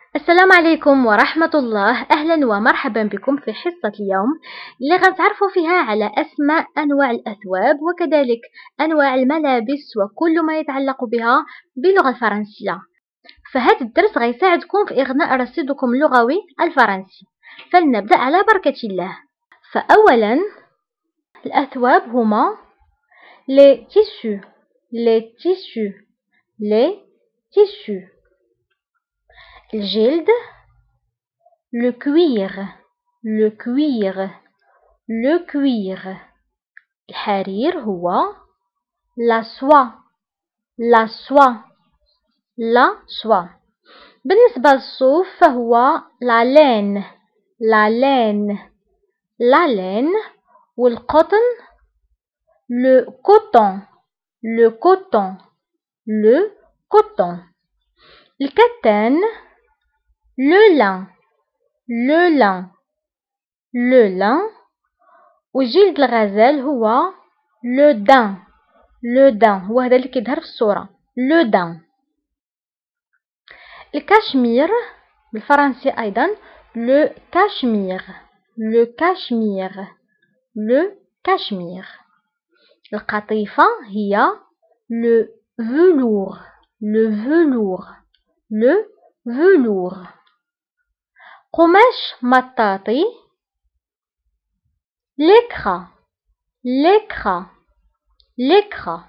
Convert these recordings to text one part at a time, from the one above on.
السلام عليكم ورحمة الله. أهلا ومرحبا بكم في حصة اليوم اللي غنتعرفوا فيها على أسماء أنواع الأثواب وكذلك أنواع الملابس وكل ما يتعلق بها باللغة الفرنسية. فهذا الدرس غيساعدكم في إغناء رصيدكم اللغوي الفرنسي. فلنبدأ على بركة الله. فأولا الأثواب هما les tissus les tissus les tissus الجلد le cuir le cuir le cuir الحرير هو la soie la soie la soie بالنسبة للصوف فهو la laine la laine la laine والقطن le coton le coton le coton الكتان le lin le lin le lin وجلد الغزال هو le daim le daim هو هذا اللي كيظهر في الصورة le daim الكاشمير بالفرنسي أيضا le cachemire le cachemire le cachemire القطيفة هي le velours le velours le velours قماش مطاطي l'écra l'écra l'écra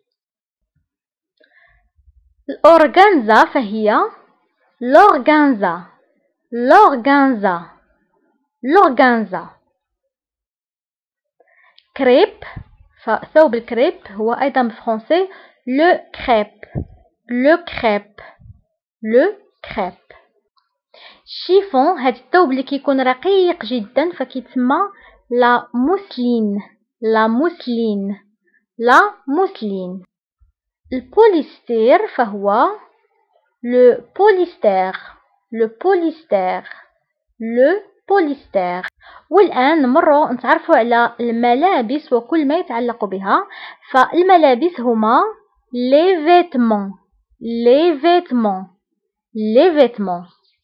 الأورغانزا فهي l'organza l'organza l'organza كريب فثوب الكريب هو أيضا بالفرنسي le crêpe le crêpe le crêpe شيفون هاد الثوب اللي كيكون رقيق جدا فكيتسمى لا موسلين لا موسلين لا موسلين البوليستير فهو لو بوليستير لو بوليستير لو بوليستير والآن نمروا نتعرفوا على الملابس وكل ما يتعلق بها. فالملابس هما les vêtements les vêtements les vêtements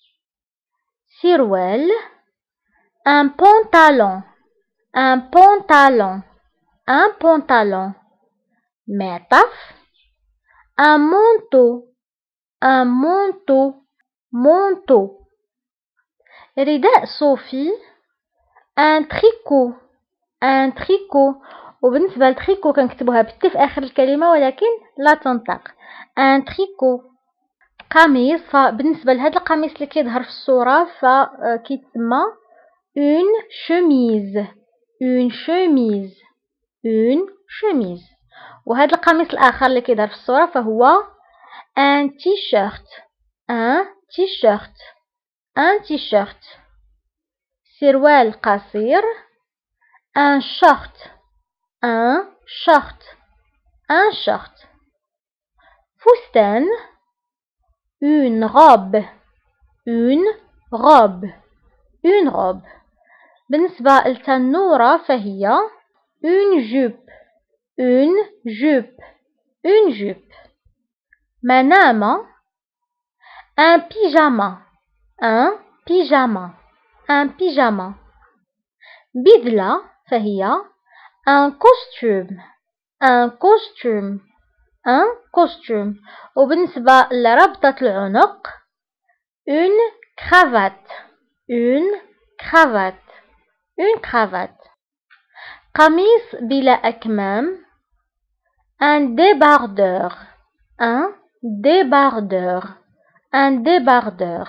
سروال un pantalon un pantalon un pantalon معطف un manteau un manteau manteau رداء صوفي un tricot un tricot وبالنسبة للتريكو كنكتبوها بالت في آخر الكلمة ولكن لا تنطق un tricot قميص فبالنسبة لهذا القميص اللي كيظهر في الصورة فكيتسمى une chemise une chemise une chemise وهذا القميص الآخر اللي كيظهر في الصورة فهو un t-shirt un t-shirt un t-shirt سروال قصير un short un short un short فستان une robe une robe une robe بالنسبة للتنورة فهي une jupe une jupe une jupe منامة un pyjama un pyjama un pyjama بدلة فهي un costume un costume un costume وبالنسبة لربطة العنق une cravate une cravate une cravate قميص بلا أكمام un débardeur un débardeur un débardeur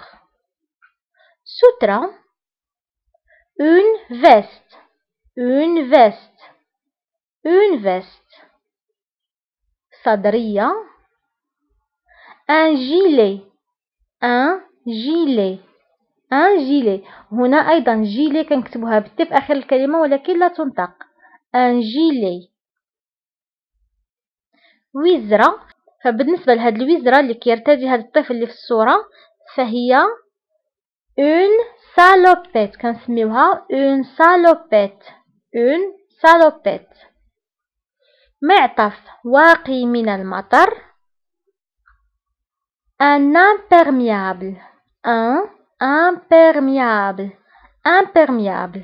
سترة une veste une veste une veste صدرية un gilet un gilet un gilet هنا أيضا جيلي كنكتبوها بالت في آخر الكلمة ولكن لا تنطق un gilet وزرة فبالنسبة لهاد الوزرة اللي كيرتدي هاد الطفل اللي في الصورة فهي une salopette كنسميوها une salopette une salopette معطف واقي من المطر un imperméable un imperméable imperméable.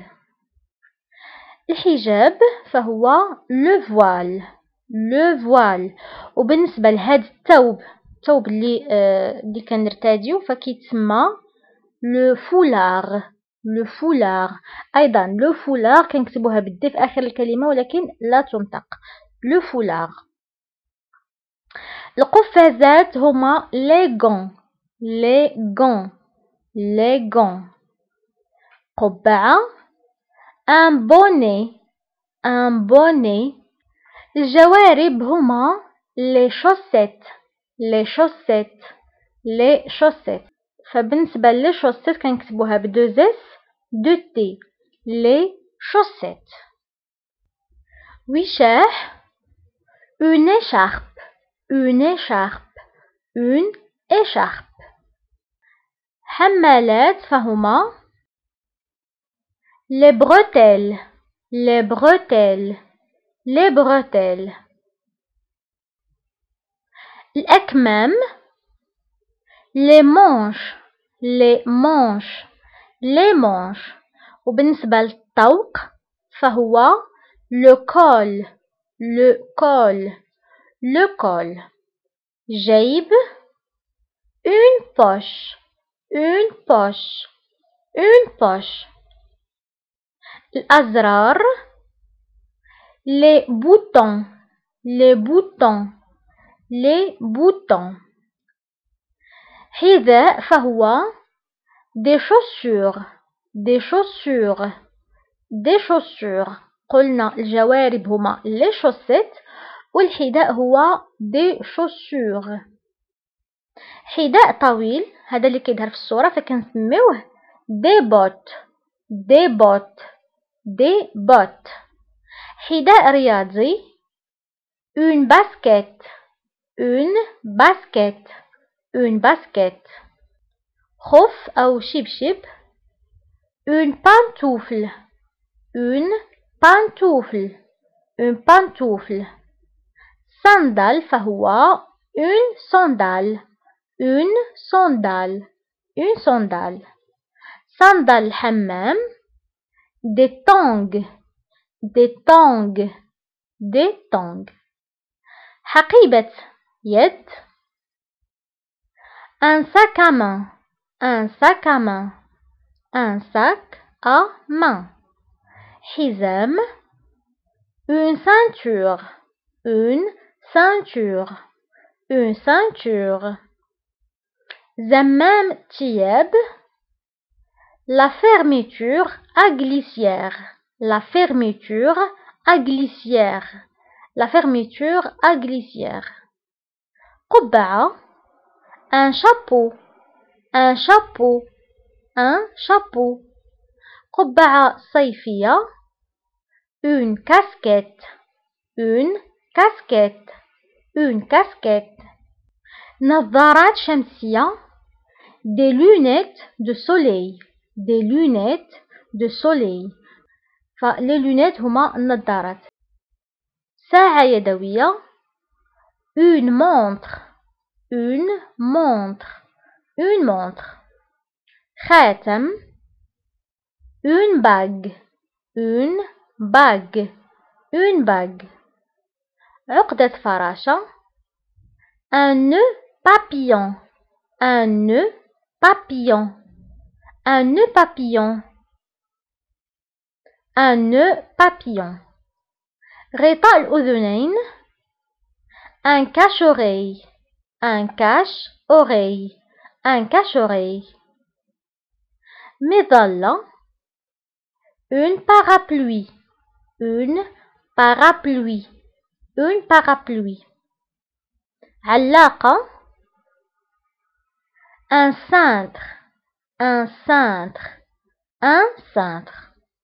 الحجاب فهو le voile le voile. وبالنسبة لهذا الثوب اللي كنرتاديو فكيتسمى le foulard le foulard. أيضا le foulard كنكتبوها بالدي في آخر الكلمة ولكن لا تنطق le foulard. القفازات هما les gants les gants les gants. قبعة un bonnet un bonnet. الجوارب هما les chaussettes les chaussettes les chaussettes. فبالنسبة لي chaussettes كنكتبوها بدو اس دو تي les chaussettes. وشاح une écharpe une écharpe une écharpe. حمالات فهما les bretelles les bretelles les bretelles. الأكمام les manches les manches les manches. وبالنسبة للطوق فهو le col le col le col. جيب une poche une poche une poche. الأزرار les boutons les boutons les boutons. حذاء فهو des chaussures des chaussures des chaussures. قلنا الجوارب هما les chaussettes والحذاء هو des chaussures. حذاء طويل هذا اللي كيظهر في الصورة فكنسميوه des bottes des bottes des bottes. حذاء رياضي une basket une basket une basket. خف أو شبشب une pantoufle une pantoufle une pantoufle. sandal فهو une sandale une sandale une sandale. sandal حمام des tongs des tongs des tongs. حقيبة يد un sac à main un sac à main un sac à main. حزام une ceinture une ceinture une ceinture. زمام ثياب la fermeture à glissière la fermeture à glissière la fermeture à glissière. قبعة un chapeau un chapeau un chapeau. قبعة صيفية une casquette une casquette une casquette. نظارات شمسية des lunettes de soleil des lunettes de soleil. فلي lunettes هما النظارات. ساعة يدوية une montre une montre une montre. خاتم une bague une bague une bague. عقدة فراشة un nœud papillon un nœud papillon un nœud papillon un nœud papillon. غطاء الأذنين un cache-oreille un cache-oreille un cache-oreille. مظلة une parapluie une parapluie une parapluie. علاقة un cintre un cintre un cintre.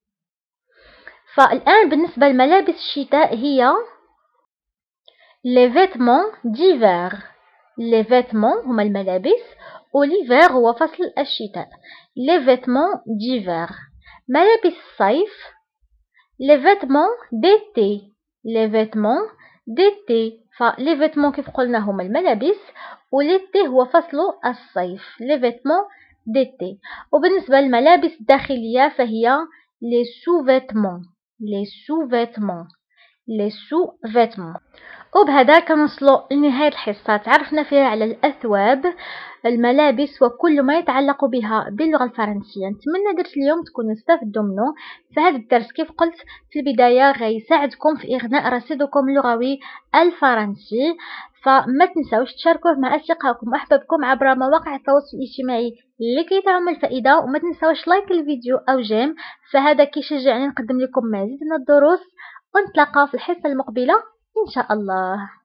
فالآن بالنسبة لملابس الشتاء هي les vêtements d'hiver les vêtements هما الملابس والhiver هو فصل الشتاء. les vêtements d'hiver. ملابس الصيف les vêtements d'été les vêtements d'été. فلي vêtements كيف قلنا هما الملابس وليتي هو فصل الصيف les vêtements d'été. وبالنسبة للملابس الداخلية فهي les sous-vêtements les sous-vêtements les sous-vêtements. وبهذا كنوصلوا لنهاية الحصة، تعرفنا فيها على الأثواب، الملابس وكل ما يتعلق بها باللغة الفرنسية. نتمنى درس اليوم تكونوا استفدتوا منه. فهذا الدرس كيف قلت في البداية غيساعدكم في إغناء رصيدكم اللغوي الفرنسي، فما تنسوش تشاركوه مع أصدقائكم وأحبابكم عبر مواقع التواصل الاجتماعي لكي تعم الفائدة، وما تنسوش لايك الفيديو أو جيم، فهذا كيشجعني نقدم لكم مزيد من الدروس، ونتلاقى في الحصة المقبلة إن شاء الله.